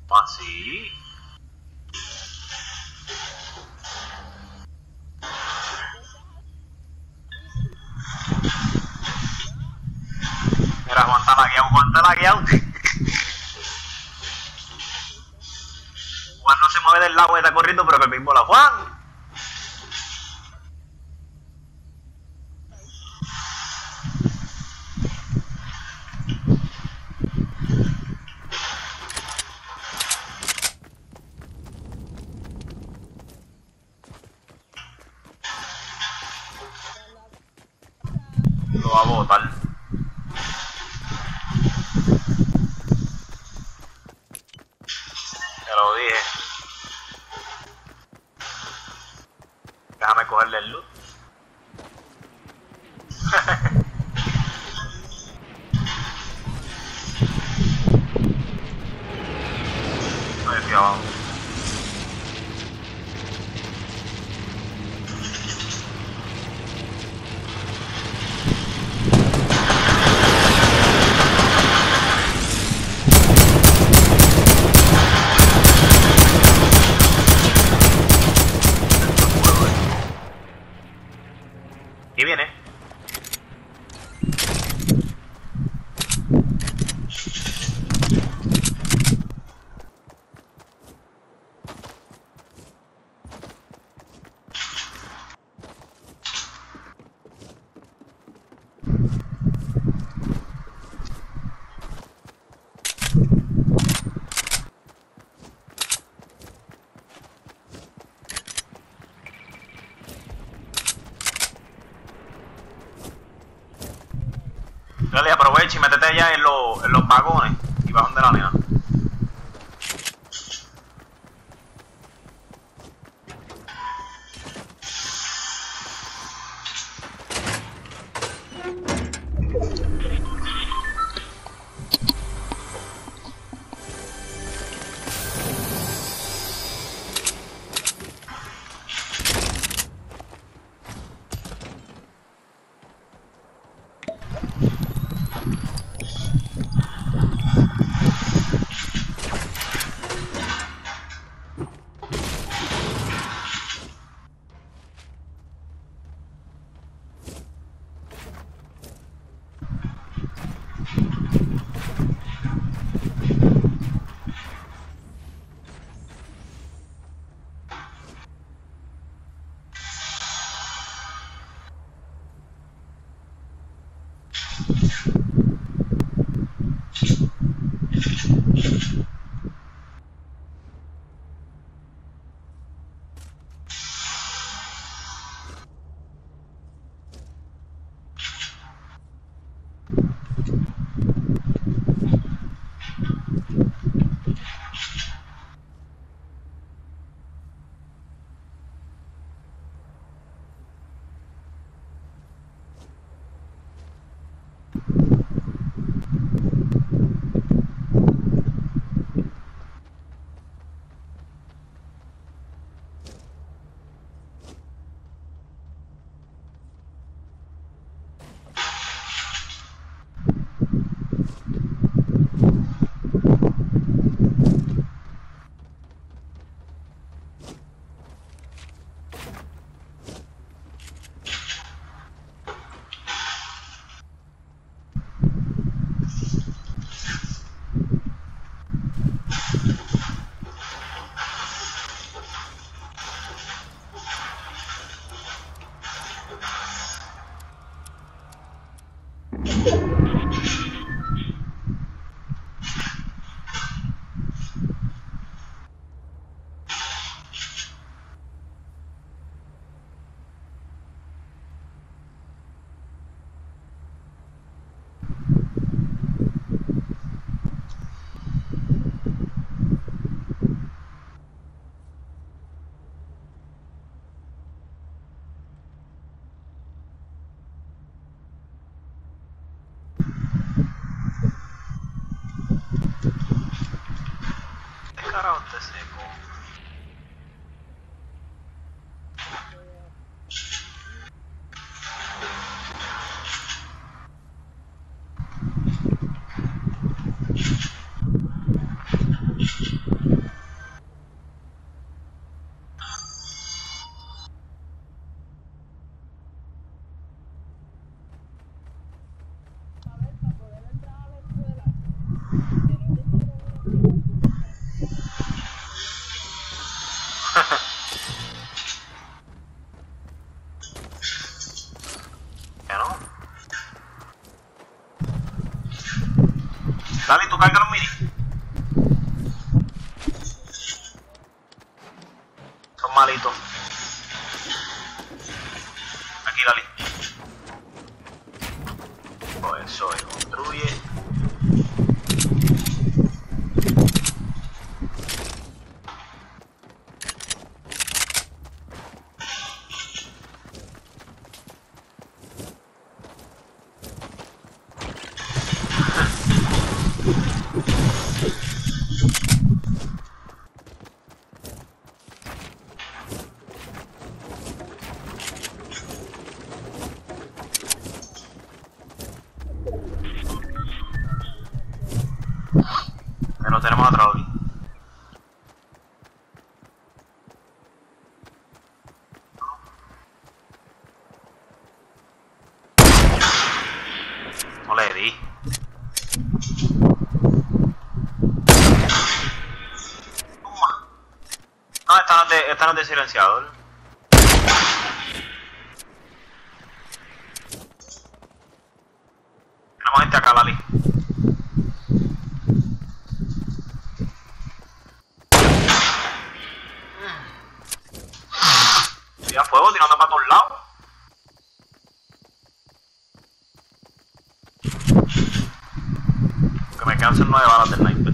Así. Mira, Juan está lagueado, Juan está lagueado. Juan no se mueve del lado, está corriendo, pero que el mismo la Juan. Lo va a botar. Te lo dije. Déjame cogerle el loot. Ahí estoy abajo. Y viene. Dale, aprovecha y métete allá en los vagones y bajan de la nena. Carajo, te seco. Lalito. Aquí, Lali. Pues eso se construye. Lo tenemos atrás aquí. No le di. No, esta no es de silenciador. Tenemos gente acá, Lali. Tira fuego, tirando para todos lados. Que me quedan 9 balas del sniper.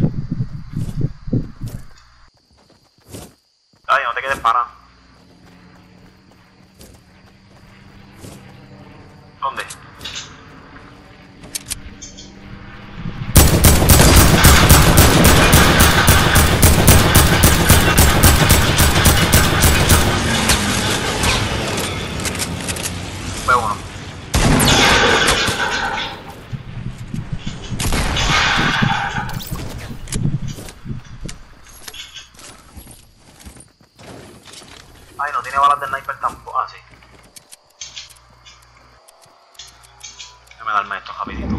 Ay, no te quedes parado. ¿Dónde? Veo uno. Ay, no tiene balas de sniper tampoco. Ah, sí. Déjame darme esto rapidito.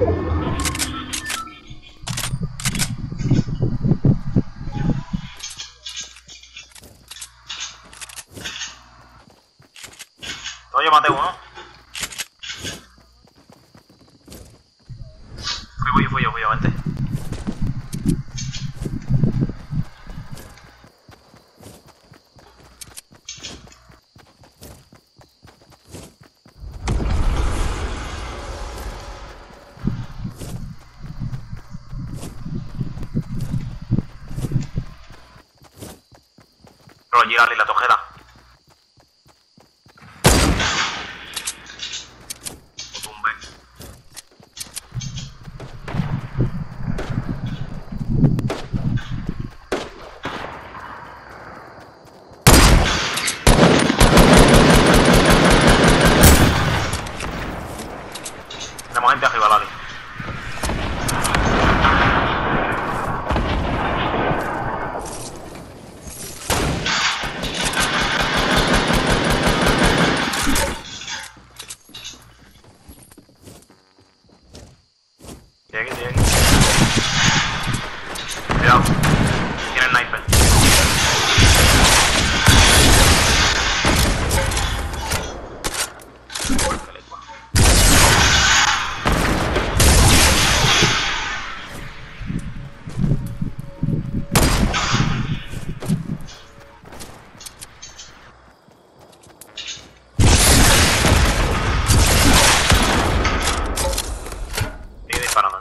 No, yo maté uno. Fui yo, vente. Pero girarle la tojera. Tenemos gente arriba, Lali. Estoy aquí. Cuidado. Tiene el sniper. Sigue disparando.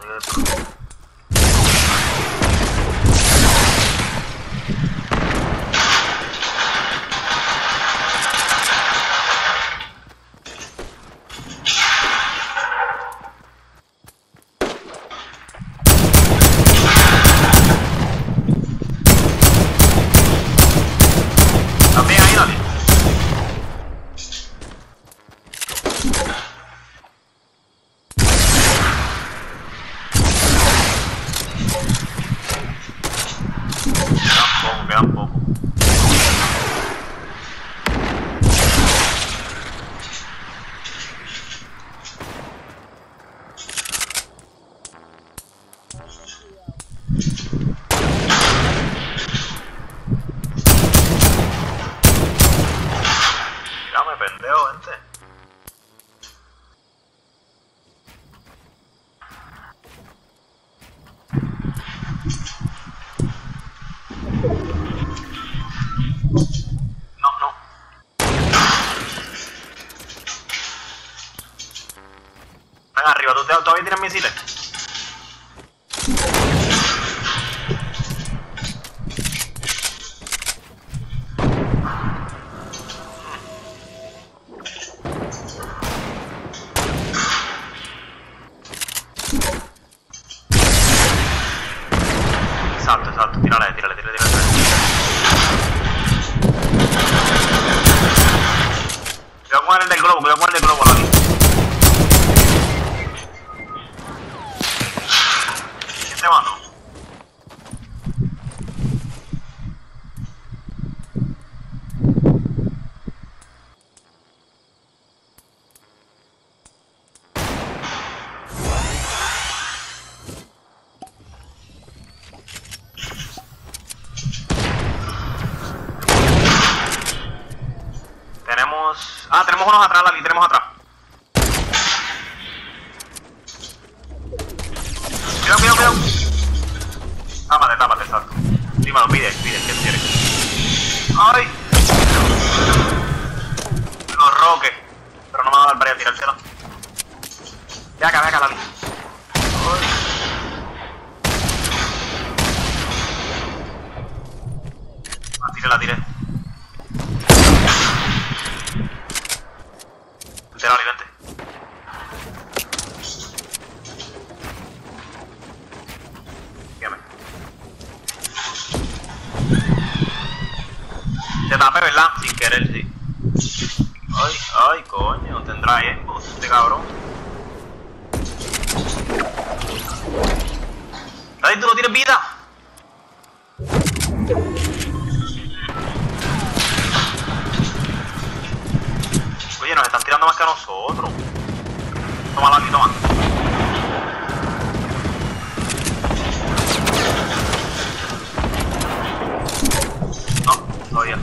También ahí, Lali. Quedan poco. Mírame, pendejo, gente. misiles. Exacto. Tírale. Cuidado con el del globo, Lali. ¿Quién te mató? Tenemos unos atrás, Lali, tenemos atrás. Cuidado. Tápate, exacto. Dímelo, pide, ¿qué quieres? ¡Ay! Los roques. Pero no me va a dar para ir a tirársela. Ve acá, Lali. La tiré. Lali, vente. Dígame. Te tapé, ¿verdad? Sin querer, sí. Ay, coño, tendrá este cabrón. Lali, ¿tú no tienes vida? Oye, nos están tirando más que a nosotros. Toma, Lali, toma. No, todavía.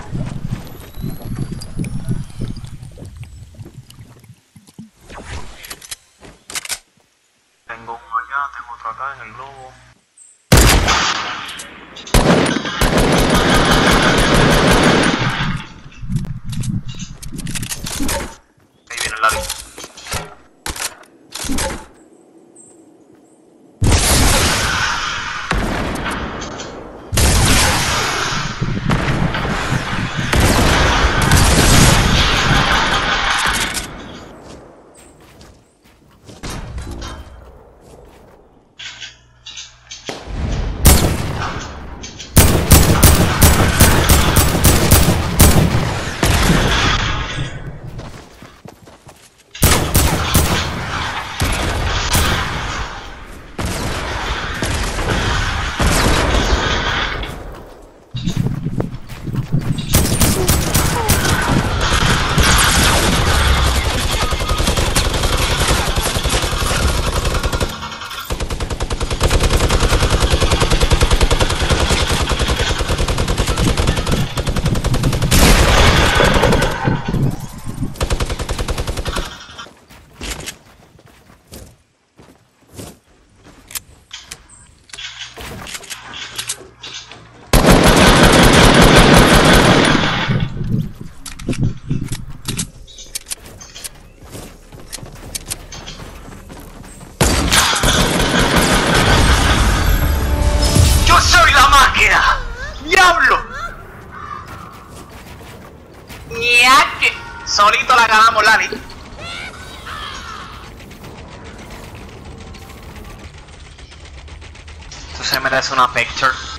Tengo uno allá, tengo otro acá en el globo. Ahí viene el Lali. ¡Diablo! ¡Ñaque! Solito la ganamos, Lali. Esto se merece una picture.